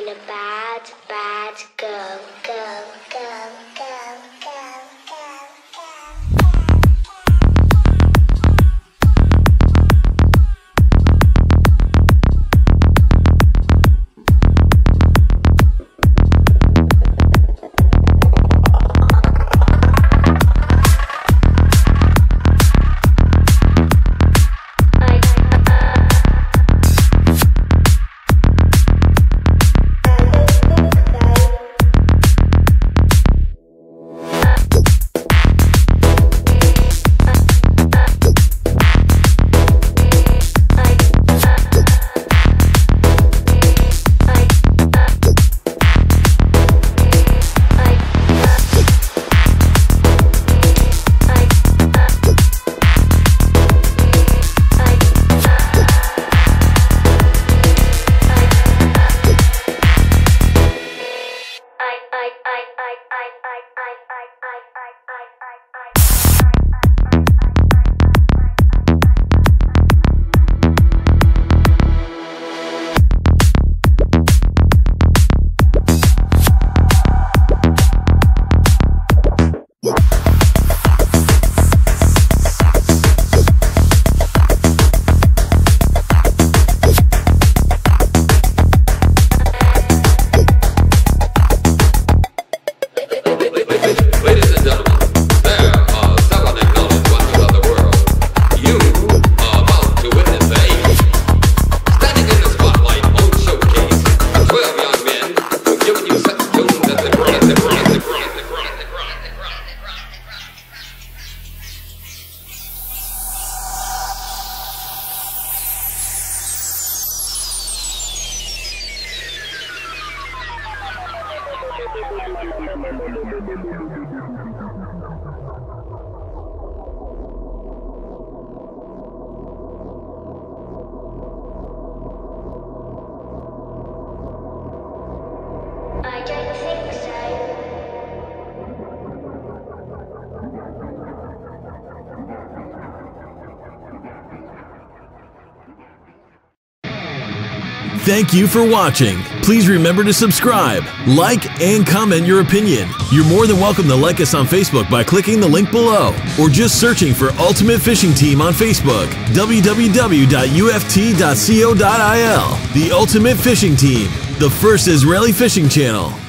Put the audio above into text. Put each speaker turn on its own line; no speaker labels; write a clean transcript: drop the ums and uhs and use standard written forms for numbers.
a bad, bad girl, girl, girl, girl, girl, girl, I don't think so.
Thank you for watching. Please remember to subscribe, like, and comment your opinion. You're more than welcome to like us on Facebook by clicking the link below, or just searching for Ultimate Fishing Team on Facebook, www.uft.co.il. The Ultimate Fishing Team, the first Israeli fishing channel.